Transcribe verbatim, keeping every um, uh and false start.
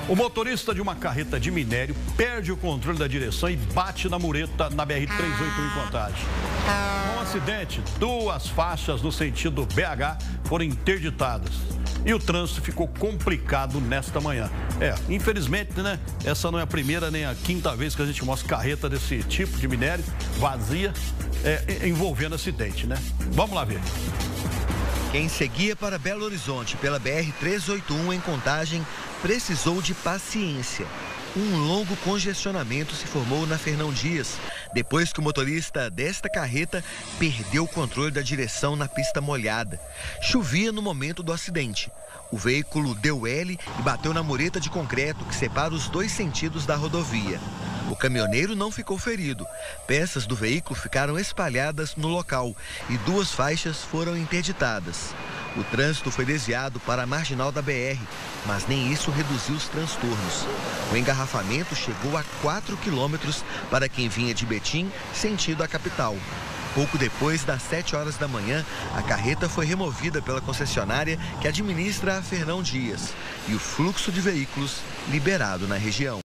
O motorista de uma carreta de minério perde o controle da direção e bate na mureta na B R trezentos e oitenta e um em Contagem. Com o acidente, duas faixas no sentido B H foram interditadas. E o trânsito ficou complicado nesta manhã. É, infelizmente, né? Essa não é a primeira nem a quinta vez que a gente mostra carreta desse tipo de minério, vazia, é, envolvendo acidente, né? Vamos lá ver. Quem seguia para Belo Horizonte pela B R trezentos e oitenta e um em Contagem precisou de paciência. Um longo congestionamento se formou na Fernão Dias, depois que o motorista desta carreta perdeu o controle da direção na pista molhada. Chovia no momento do acidente. O veículo deu L e bateu na mureta de concreto que separa os dois sentidos da rodovia. O caminhoneiro não ficou ferido. Peças do veículo ficaram espalhadas no local e duas faixas foram interditadas. O trânsito foi desviado para a marginal da B R, mas nem isso reduziu os transtornos. O engarrafamento chegou a quatro quilômetros para quem vinha de Betim, sentido a capital. Pouco depois das sete horas da manhã, a carreta foi removida pela concessionária que administra a Fernão Dias e o fluxo de veículos liberado na região.